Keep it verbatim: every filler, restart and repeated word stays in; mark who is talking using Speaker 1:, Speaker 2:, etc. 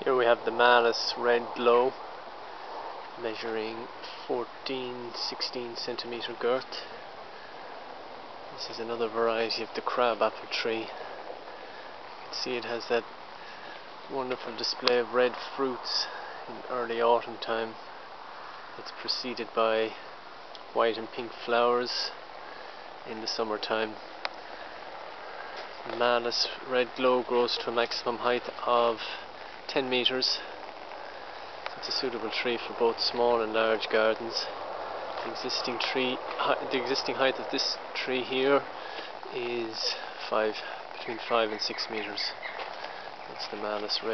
Speaker 1: Here we have the Malus Red Glow, measuring fourteen sixteen centimeter girth. This is another variety of the crabapple tree. You can see it has that wonderful display of red fruits in early autumn time. It's preceded by white and pink flowers in the summertime. The Malus Red Glow grows to a maximum height of ten meters. So it's a suitable tree for both small and large gardens. The existing tree, the existing height of this tree here is five, between five and six meters. That's the Malus Red.